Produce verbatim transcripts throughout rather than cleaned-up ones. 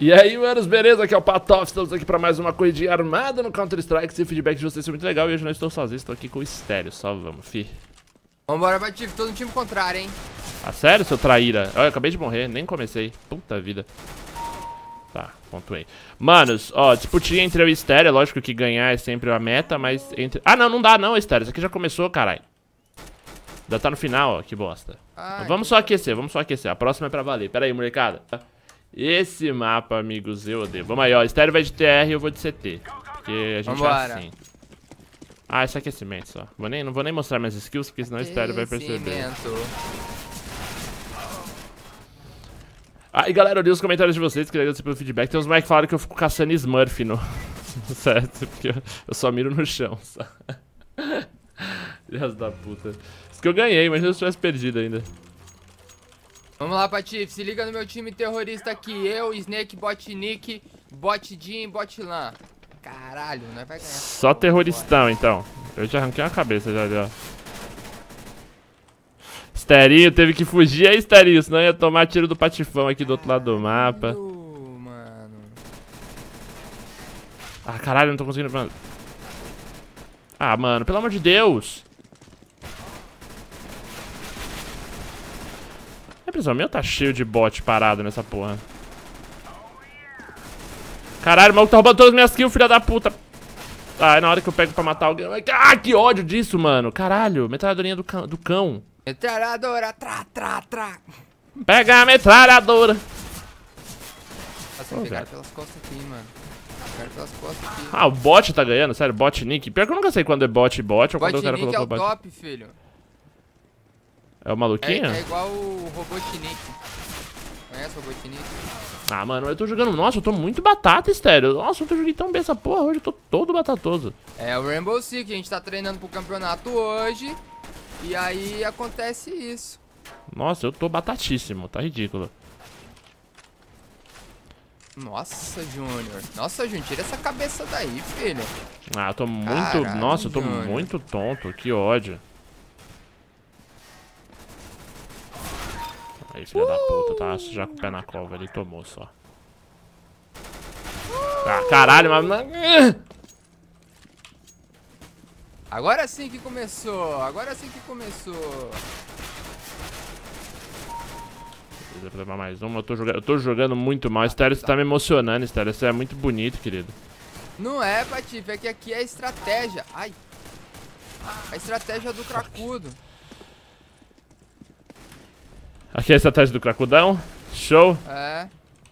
E aí, manos, beleza? Aqui é o Patof, estamos aqui pra mais uma corridinha armada no Counter-Strike. Esse feedback de vocês foi muito legal e hoje não estou sozinho, estou aqui com o Estéreo. Só vamos, fi. Vambora, Patife, todo no time contrário, hein? Ah, sério, seu traíra? Olha, eu acabei de morrer, nem comecei. Puta vida. Tá, pontuei. Manos, ó, disputinha entre eu e o Estéreo. É lógico que ganhar é sempre a meta, mas entre... Ah, não, não dá não, Estéreo. Isso aqui já começou, caralho. Já tá no final, ó, que bosta. Ah, vamos só aquecer, vamos só aquecer. A próxima é pra valer. Pera aí, molecada. Esse mapa, amigos, eu odeio. Vamos aí, ó. Estéreo vai de T R e eu vou de C T. Porque a gente Vambora. é assim. Ah, esse aquecimento só. Vou nem, não vou nem mostrar minhas skills, porque senão o Estéreo vai perceber. Ah, e galera, eu li os comentários de vocês, queria agradecer pelo feedback. Tem uns moleques que falaram que eu fico caçando Smurf no... certo, porque eu, eu só miro no chão, sabe? Deus da puta. Isso que eu ganhei, mas eu tivesse perdido ainda. Vamos lá, Patife, se liga no meu time terrorista aqui. Eu, Snake, Bot Nick, Bot Jim, Bot Lan. Caralho, nós vai ganhar. Só terroristão, então. Eu já arranquei uma cabeça já ali, ó. Esterinho teve que fugir aí, Esterinho, senão ia tomar tiro do patifão aqui do outro lado do mapa. Mano. Ah, caralho, não tô conseguindo... Mano. Ah, mano, pelo amor de Deus. A impressão minha tá cheio de bot parado nessa porra. Caralho, o maluco tá roubando todas as minhas kills, filha da puta. Ah, é na hora que eu pego pra matar alguém. Ah, que ódio disso, mano. Caralho, metralhadorinha do cão. Do cão. Metralhadora, tra, tra, tra. Pega a metralhadora. Nossa, oh, pegar pelas costas aqui, mano. Pegar pelas costas aqui. Ah, o bot tá ganhando, sério, bot Nick. Pior que eu nunca sei quando é bot bot ou bot quando o cara Nick colocou é o bot. top, filho. É o maluquinho? É, é igual o Robotnik. Conhece o Robotnik? Ah, mano, eu tô jogando... Nossa, eu tô muito batata, Estéreo. Nossa, eu tô jogando tão bem essa porra. Hoje eu tô todo batatoso. É o Rainbow Six, a gente tá treinando pro campeonato hoje. E aí acontece isso. Nossa, eu tô batatíssimo. Tá ridículo. Nossa, Júnior. Nossa, Júnior, tira essa cabeça daí, filho. Ah, eu tô muito... Caralho, Nossa, eu tô Júnior. muito tonto. Que ódio. Aí, filha uh! da puta, tá já com o pé na cova. Ele tomou só. Ah, caralho, mas... Agora sim que começou. Agora sim que começou. Vou levar mais uma. Eu tô jogando, eu tô jogando muito mal. Estéreo, você tá me emocionando, Estéreo. Você é muito bonito, querido. Não é, Patife. É que aqui é a estratégia. Ai. A estratégia do cracudo. Aqui é a estratégia do cracudão. Show. É.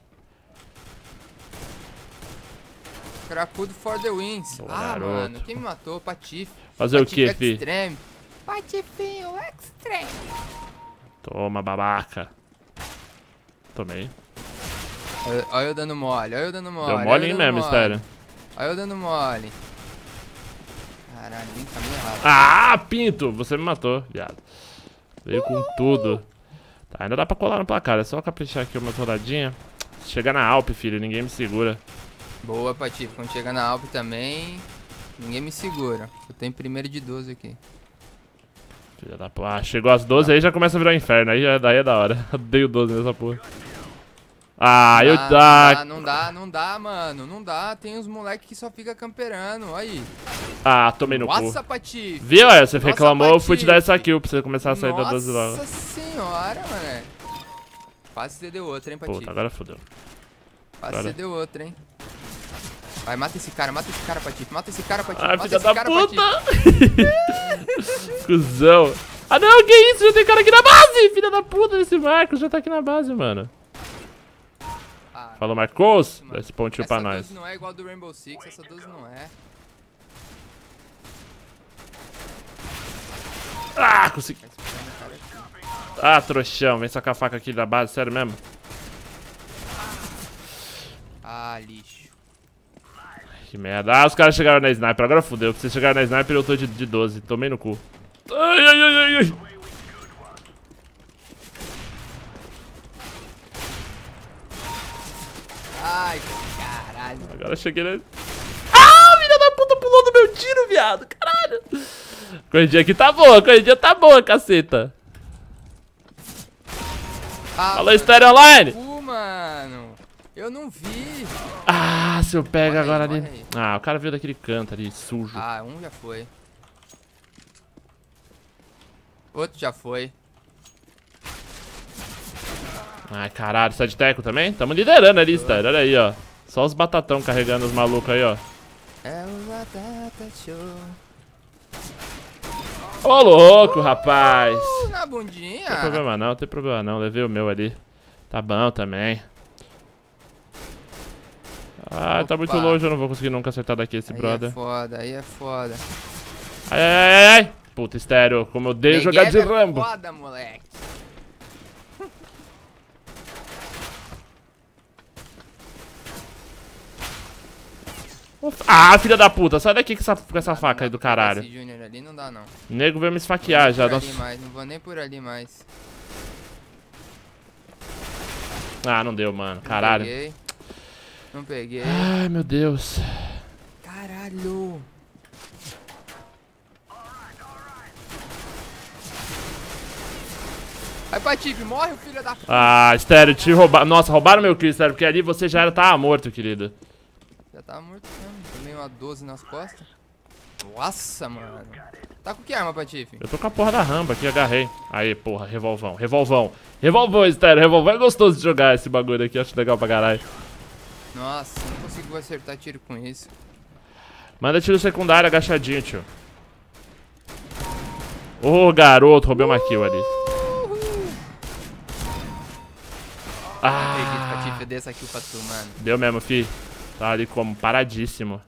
Cracudo for the wins. Boa, ah, garoto. mano. Quem me matou? Patife. Fazer Patife o que, fi? Extreme. Patifinho Extreme. Toma, babaca. Tomei. Olha, olha eu dando mole. Olha eu dando mole. Deu mole em mesmo, Estéreo. Olha eu dando mole. Caralho, vem caminho errado. Ah, Pinto! Você me matou, viado. Veio com tudo. Tá, ainda dá pra colar no placar. É só caprichar aqui uma rodadinha. Chegar na Alp, filho. Ninguém me segura. Boa, Patife. Quando chegar na Alp também, ninguém me segura. Eu tô em primeiro de doze aqui. Filha da porra. Ah, chegou às doze, aí já começa a virar um inferno. Aí já, daí é da hora. Odeio doze nessa porra. Ah, não eu... Dá, Ah, não dá, não dá, mano. Não dá. Tem uns moleques que só fica camperando. Aí. ah tomei no Nossa, cu. Patife. Viu? Olha, você Nossa, reclamou, eu fui te dar Patife. essa kill pra você começar a sair Nossa da doze logo. Nossa senhora, mano. Quase você deu outra, hein, Patife. Puta, agora fodeu. Quase agora. você deu outra, hein. Vai, mata esse cara, mata esse cara, Patife. Mata esse cara, Patife. Ah, mata filha esse da cara, puta! Patife. Cusão. Ah, não, que isso? Já tem cara aqui na base! Filha da puta, esse Marcos já tá aqui na base, mano. Ah, Falou, Marcos. mano. Dá esse pontinho Essa pra nós. doze não é igual do Rainbow Six, essa doze não é. Ah, consegui. Ah, trouxão. Vem sacar a faca aqui da base, sério mesmo? Ah, lixo. Que merda. Ah, os caras chegaram na sniper. Agora fudeu. Pra vocês chegarem na sniper, eu tô de, de doze. Tomei no cu. Ai, ai, ai, ai, ai. Ai, caralho. Agora eu cheguei na... Ah, filha da puta pulou do meu tiro, viado. Caralho. Corridinha aqui tá boa. Corridinha tá boa, caceta. Ah, Alô, Stereo Online. Uh, mano. Eu não vi. Ah, se eu pego Morre aí, agora morre ali. aí. Ah, o cara veio daquele canto ali, sujo. Ah, um já foi. Outro já foi. Ai, caralho, você tá de teco também? Tamo liderando a lista, olha aí, ó. Só os batatão carregando os malucos aí, ó. É o Batata Show. Ô, louco, rapaz. Uh, na bundinha. Não tem problema não, não tem problema não. Levei o meu ali. Tá bom também. Ah, tá muito Opa. longe, eu não vou conseguir nunca acertar daqui esse Aí brother. é foda, aí é foda. Ai, ai, ai, ai. Puta, estéreo, como eu odeio jogar de Negev é Rambo. foda, moleque. Ah, filha da puta, sai daqui com essa, com essa faca aí do Esse caralho. Júnior ali não dá não. O nego veio me esfaquear já. Por Nossa. ali mais, não vou nem por ali mais. Ah, não deu, mano. Não Caralho. peguei. Não peguei. Ai, meu Deus. Caralho. Vai, Patife, morre o filho da puta. Ah, estéreo, te roubaram. Nossa, roubaram meu kill, estéreo, porque ali você já era, tava morto, querido. Já tava morto mesmo. Tomei uma doze nas costas. Nossa, mano. Tá com que arma, Patife? Eu tô com a porra da rampa aqui, agarrei. Aí, porra, revolvão, revolvão. Revolvão, estéreo, revolvão. É gostoso de jogar esse bagulho aqui, acho legal pra caralho. Nossa, não consigo acertar tiro com isso. Manda tiro secundário agachadinho, tio. Ô, garoto, roubei uma kill ali. Ah, Acredito, Patife, eu dei essa kill pra tu, mano. deu mesmo, fi. Tá ali como, paradíssimo.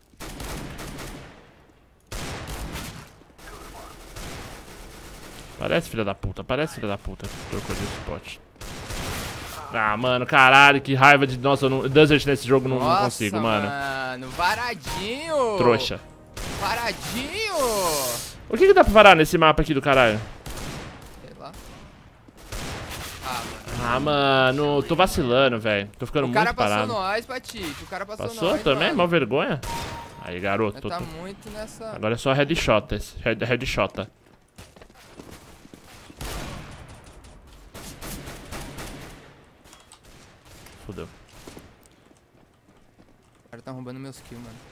Parece filha da puta, parece filha da puta. Trocou de spot. Ah, mano, caralho, que raiva de... Nossa, eu não... Desert nesse jogo não, não Nossa, consigo, mano. mano, varadinho. Trouxa. Varadinho. O que que dá pra parar nesse mapa aqui do caralho? Sei lá. Ah, mano. Ah, mano, tô vacilando, velho. Tô ficando O cara muito passou parado. nós, Patife. O cara passou, Passou nós, também? mano. Mó vergonha? Aí, garoto. Nós Tô, tá tô... muito nessa... Agora é só headshot. esse. Head, headshot. Fudeu. O cara tá roubando meus kills, mano.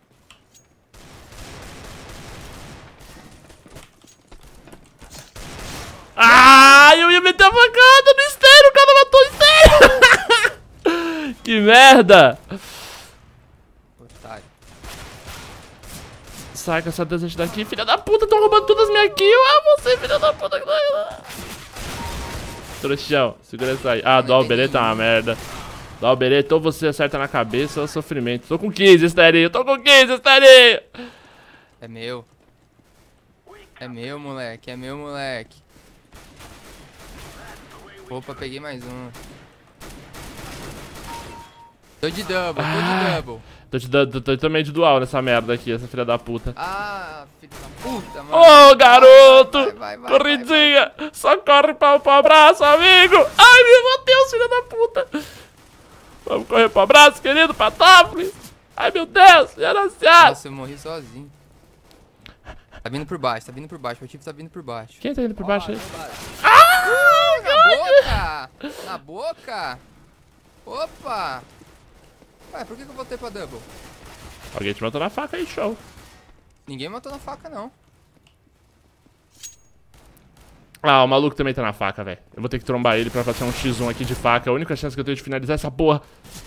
Ah, eu ia meter a facada no estéreo, o cara matou o estéreo. Que merda. Otário. Sai com essa desante daqui, filha da puta, tão roubando todas as minhas kills. Ah, você, filha da puta. Trouxão, segura essa aí. Ah, do Albereta é uma merda. Do Albereta, ou você acerta na cabeça ou é sofrimento. Tô com quinze, estéreo, tô com quinze, estéreo. É meu. É meu, moleque. É meu, moleque. Opa, peguei mais um. Tô de double, tô Ah. de double. Tô te dando, tô também de dual nessa merda aqui, essa filha da puta. Ah, filho da puta, mano. Ô, oh, garoto! Vai, vai, vai, Corridinha! Só corre pra, pro abraço, amigo! Ai, meu Deus, filha da puta! Vamos correr pro abraço, querido, Patópolis! Ai, meu Deus, desgraciado! Nossa, eu morri sozinho. Tá vindo por baixo, tá vindo por baixo. O Patife tá vindo por baixo. Quem tá indo por baixo aí? Ah, na boca! Na boca! Opa! Ué, por que, que eu voltei pra double? Alguém te matou na faca aí, show. Ninguém matou na faca, não. Ah, o maluco também tá na faca, velho. Eu vou ter que trombar ele pra fazer um xis um aqui de faca. É a única chance que eu tenho de finalizar essa porra.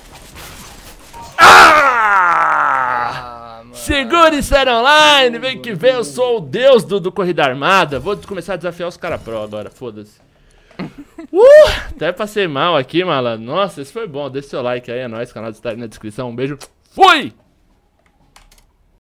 Ah! Ah, mano. Segura e série online, vem que vem, eu sou o deus do, do Corrida Armada. Vou começar a desafiar os caras pro agora, foda-se. Uh, até passei mal aqui, malandro. Nossa, esse foi bom, deixa seu like aí, é nóis, canal do Estéreo na descrição, um beijo, fui!